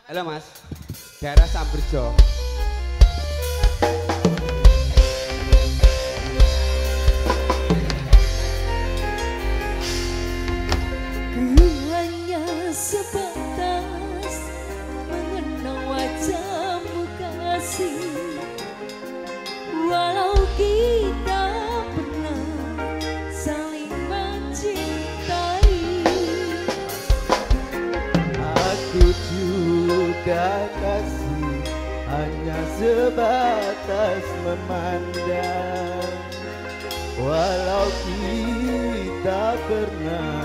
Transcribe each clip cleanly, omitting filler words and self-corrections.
Halo Mas, daerah Samberjo. Ku hanya sebatas mengenang wajahmu kasih, walau kita pernah saling mencintai. Aku juga kasih, hanya sebatas memandang, walau kita pernah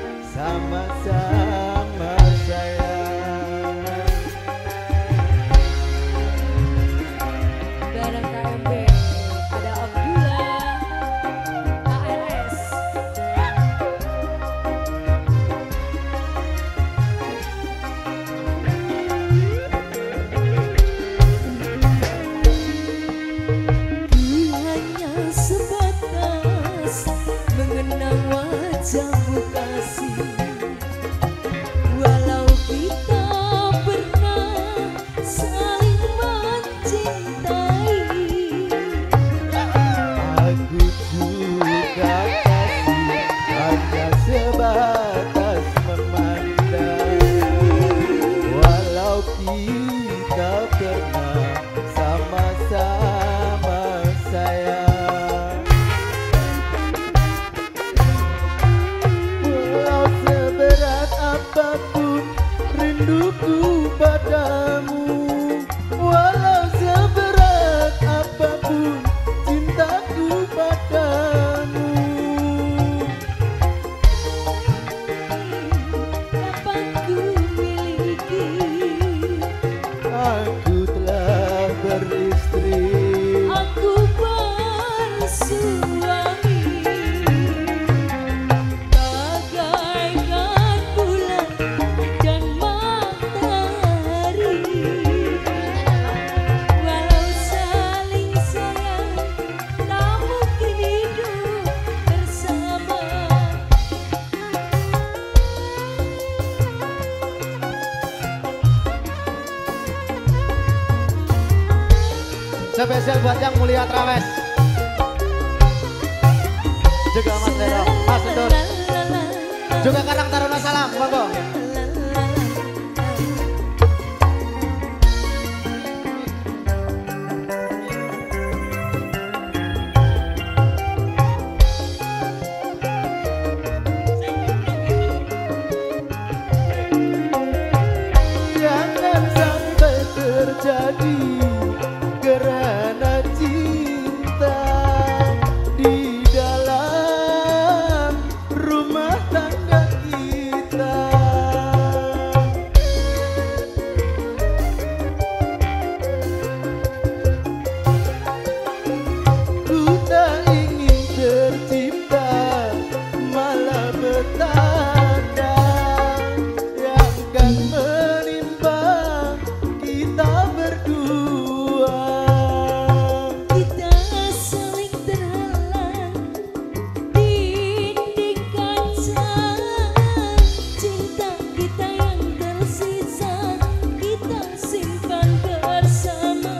sama-sama sayang. Bareng KMB ada Abdullah ARS. Ku hanya sebatas mengenang wajahmu kasih, walau kita pernah saling mencintai. Aku juga kasih, hanya sebatas memandang, walau kita pernah sama-sama sayang. Walau seberat apapun rinduku padamu, walau seberat apapun cintaku padamu. Dapat ku miliki, Aku telah beristri, aku bersuami, bagaikan bulan dan matahari. Walau saling sayang, tak mungkin hidup bersama. spesial buat yang mulia Trawes, juga Mas Leno, Mas Endur, juga Karang Taruna Salam, monggo. Jangan sampai terjadi karena cinta di dalam rumah tangga kita. Ku tak ingin tercipta malah petaka yang akan menimpa kita berdua. Kita saling terhalang, dinding kaca. Cinta kita yang tersisa, kita simpan bersama.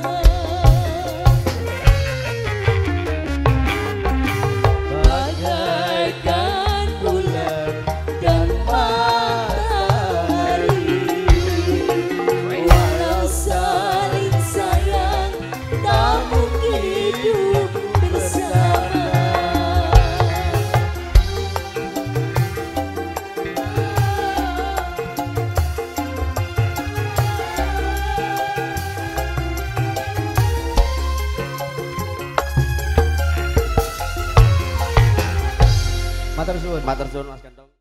Bagaikan bulan dan matahari, walau saling sayang, tak mungkin hidup bersama. Matur suwun. Matur suwun Mas Gantong.